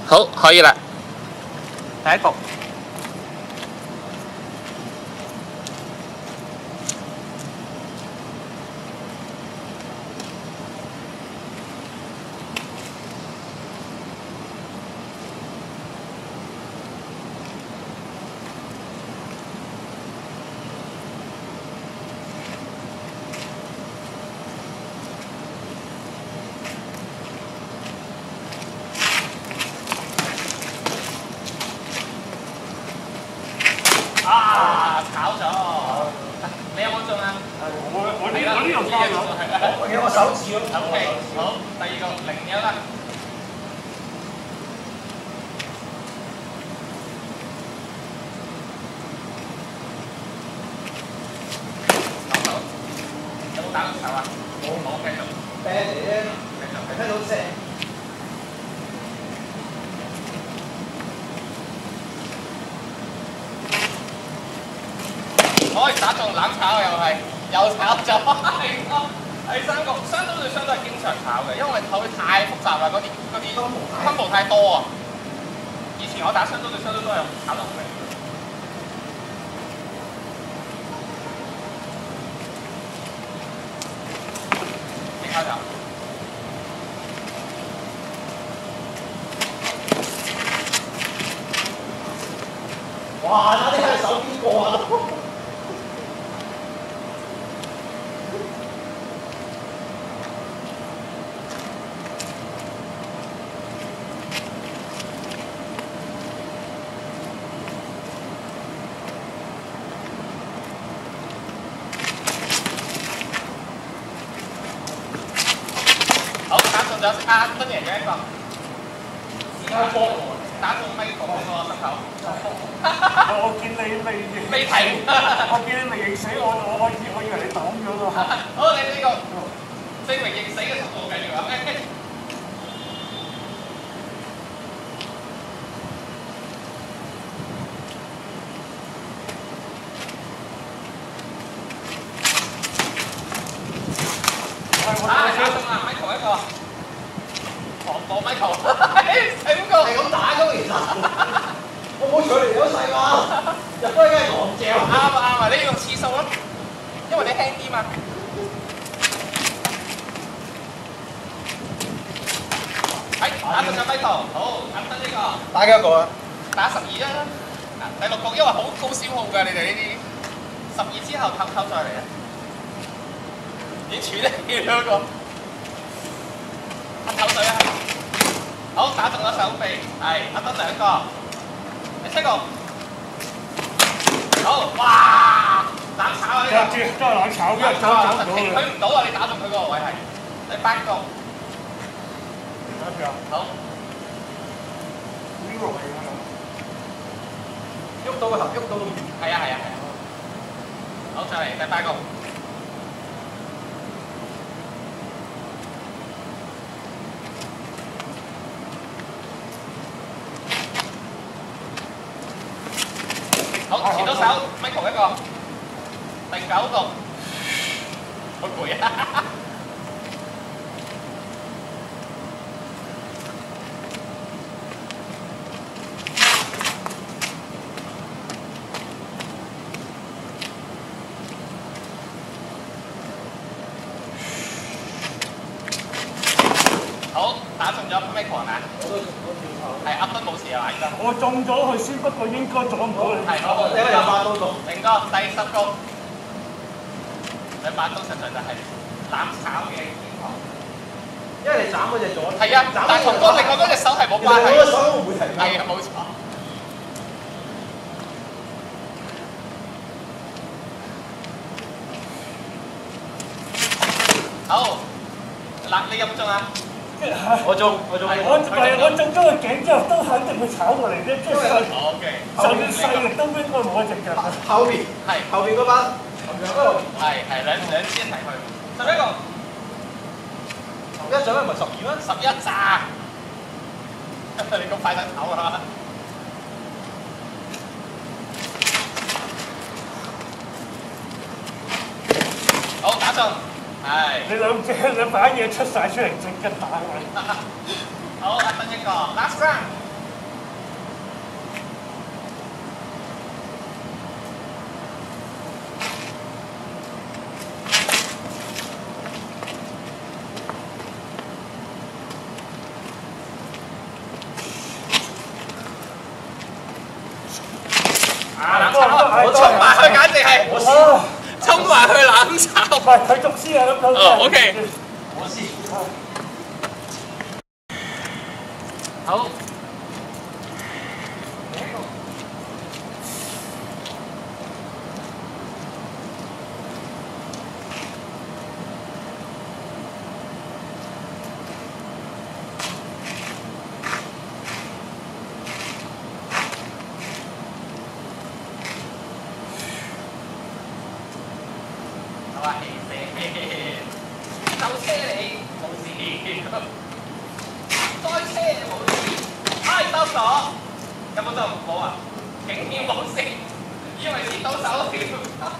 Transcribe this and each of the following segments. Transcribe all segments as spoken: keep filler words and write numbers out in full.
好，可以啦。第一局。啊！炒咗，你有冇中啊？ 我我呢我呢度交咗， 我有個手指咯。 O K， 好，第二個零一啦。好，有冇打到球啊？冇，冇繼續。 啤嚟咧， 繼續，繼續。 聽到聲。 可以打中冷炒又係，又炒咗。第三個雙刀對雙都係經常炒嘅，因為佢太複雜啦，嗰啲嗰啲分佈太多啊。以前我打雙刀對雙刀都係炒得好明。你開頭。 哇！打啲係手邊個啊？ 好，打中咗阿敦贏咗一個。而家波打中咪個嗰個膝頭。 我見你未未停。 我見你未認死我，我我以我以為你擋咗咯。 好，你呢個證明認死嘅速度繼續啊！啊！打中啦 ，Michael 一個，防過 Michael， 醒過。 係咁打㗎其實，我冇距離優勢嘛，入波梗係狂嚼。 啱啊啱啊，你要用次數咯，因為你輕啲嘛。係打中咗 Michael，好，揼得呢個。 打幾多個啊？ 打十二啦，第六局因為好高消耗㗎，你哋呢啲十二之後偷偷再嚟啊！已經處理咗個黑口水啊！好，打中咗手臂，係揼得兩個，第七個，好，哇！冷炒啊呢個， 都係冷炒，因為走走唔到停佢唔到啊！你打中佢嗰個位係第八個，好， 呢個係喐到個頭，喐到個面。 係啊係啊係啊，好再嚟第八個。好，前到手 ，Michael 一個，第九局，好攰啊！好，打中咗 Michael 係咪啊？ 我都我跳頭。 係噏得冇事啊嘛，應該。 我中咗佢先，不過應該撞唔到你。 係好， 你個有把刀度。 明哥第十局，兩把刀實在就係攬炒嘅天堂。 因為你斬嗰隻左。 係啊，但係同嗰另外嗰隻手係冇關係。 我個手都唔會停。 係啊，冇錯。好，嗱，你有冇中啊？ 我中，我中。 我唔係我中咗個頸之後，都肯定會炒過嚟啫，即係細， OK， 就算細力都應該冇一隻腳。 後邊係後邊嗰班同樣嗰度。 係係兩兩支一齊去。十一個， 十一獎唔係十二咩？ 十一咋？你咁快就炒啊！好打中，係。 你兩隻兩把嘢出晒出嚟，即刻打佢。 好，阿斌一個 last round。 係我試， 衝埋去攬炒。 唔係佢讀書啊咁樣。 哦，OK。 我試。 好。好啊，氣死！就車你冇事，再車你冇事。唉，收咗，有冇就唔好啊？竟然冇事，以為跌到手添。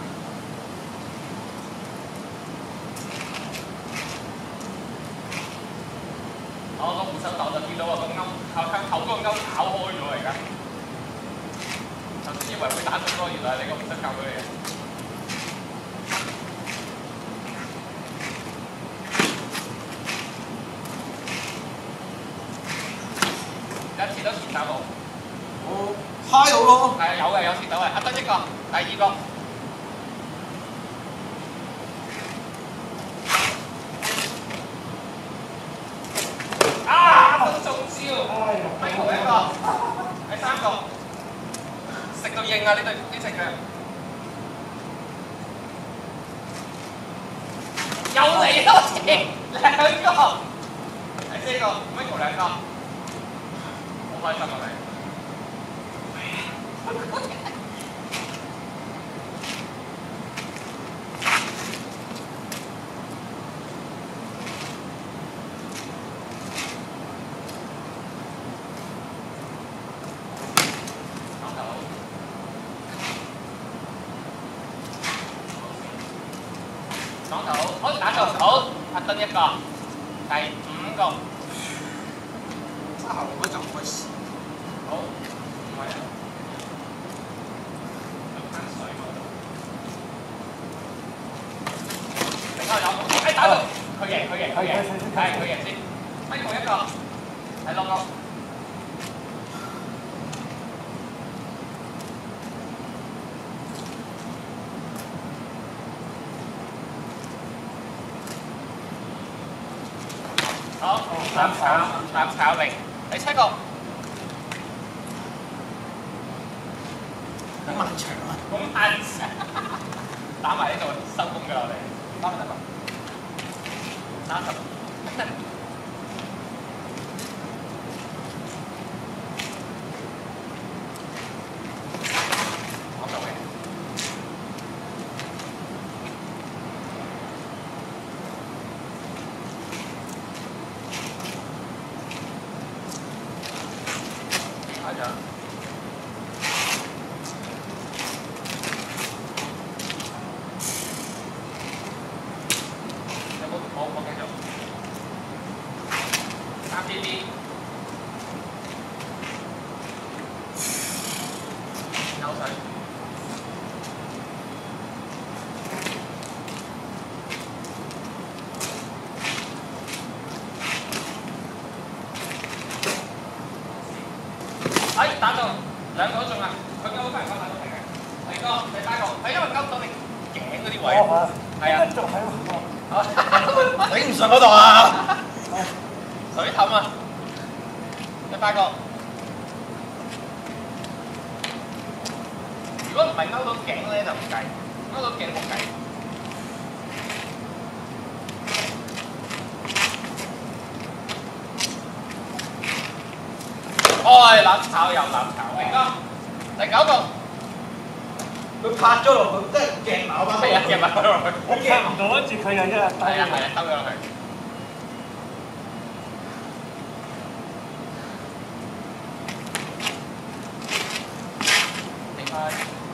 我個護手黨就見到啊個勾向向後嗰個勾搞開咗而家。頭先以為會打中多，原來係你個護手救咗你。有切到前手路， 我揩到咯。 係啊，有嘅有切到嘅，阿得一個，第二個。啊！都中招，逼同一個，第三個，食到應啊！呢對呢隻腳，又嚟多次，兩個，第四個 ，Michael 兩個。好開心啊你！講到，好打到好，拍燈一個，第五個。 差唔多就開始。 好，唔係啊，飲翻水喎。另外有，哎打到，佢贏佢贏佢贏，係佢贏先。咪同一個，係六個。好，攬炒攬炒零，第七個。 好漫長啊！ 咁漫長，打埋呢度收工㗎啦，我哋打唔打？打十。講到嘅。打咗。好，我繼續。三 B B。扭水。哎，打中，兩個都中啦！佢勾翻嚟，勾翻到停嘅。第二個，第三個，係因為勾到你頸嗰啲位。係啊。 仲喺度。 頂唔順嗰度啊！ 水氹啊！第八個，如果唔係勾到頸咧就唔計，勾到頸冇計。開攬炒又攬炒，明哥，第九個。 佢拍咗落去，即係夾咬翻。 係啊，夾埋佢落去。 我夾唔到，跟住佢又一日係啊係啊，兜咗落去。停開。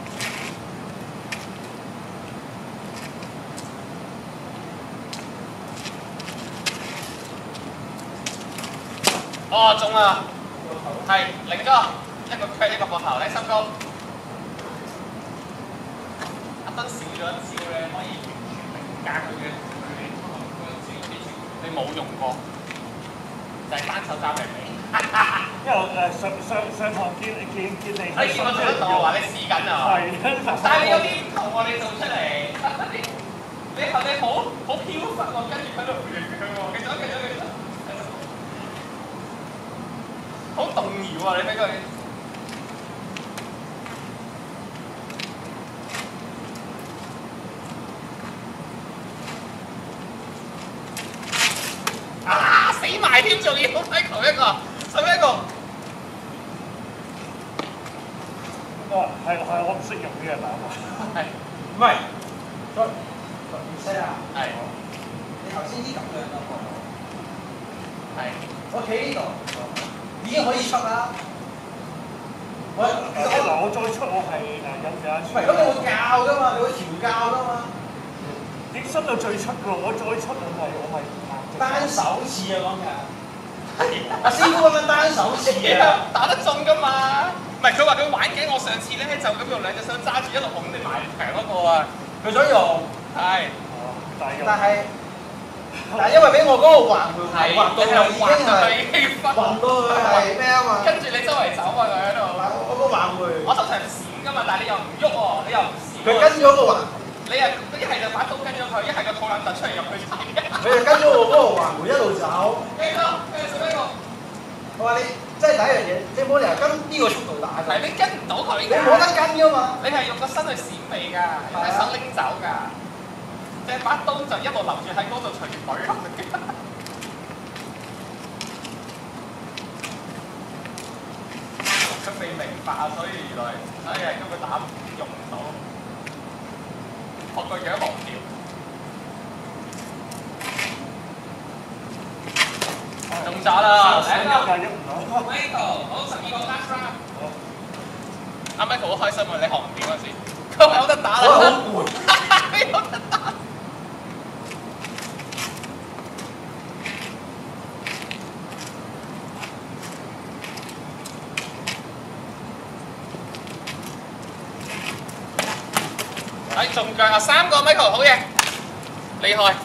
哦，中啦！係零個，一個 credit 一個膊頭，你三個。燈少咗一招咧，可以完全凌駕佢嘅佢嗰個招，你冇用過，就係單手揸命你。 因為誒上上上堂見見見你， 你見我做得到話你試緊啊？ 係， 但係你有啲圖喎，你做出嚟，你你你好好飄忽喎，跟住喺度飛嚟飛去喎，繼續繼續繼續，好動搖啊！你俾佢。啊！死埋添，仲要睇球一個，十一個。 哦，係係，我唔識用呢個打法。 係。 唔係，再唔識啊？ 係。 你頭先啲咁樣嘅喎。 係。 我企呢度已經可以出啦。我其實嗱，我再出我係誒有有一次。 唔係，咁你會教㗎嘛？你會調教㗎嘛？ 點伸到最出㗎？我再出我係我係單手刺啊講緊。阿師傅咁樣單手刺啊， 打得中㗎嘛？唔係佢話佢玩嘅，我上次咧就咁用兩隻手揸住一路拱你埋牆嗰個啊。佢想用。係。 但係但係因為俾我嗰個環回環到又已經係暈到佢係咩啊嘛？ 跟住你周圍走啊佢喺度。 我個環回。 我手長閃㗎嘛，但係你又唔喐喎，你又唔閃。 佢跟咗個環。你係一係就把刀跟咗佢，一係個肚腩突出嚟入去踩。 佢就跟咗我嗰個環回一路走。 繼續，繼續做呢個。 我話你即係第一樣嘢，你冇理由跟呢個速度打㗎。 係你跟唔到佢㗎。 你冇得跟㗎嘛。你係用個身去閃避㗎，用隻手拎走㗎。隻把刀就一路留住喺嗰度隨隊。佢未明白啊，所以原來哎呀根本打用唔到。學個樣忘掉。中咗啦！嚟啦 ！Michael，好十二個 last round。阿 Michael 好開心啊！你學唔掂嗰時，佢話有得打啦。 我好攰。 有得打。係中腳啊！三個 Michael 好嘢，厲害。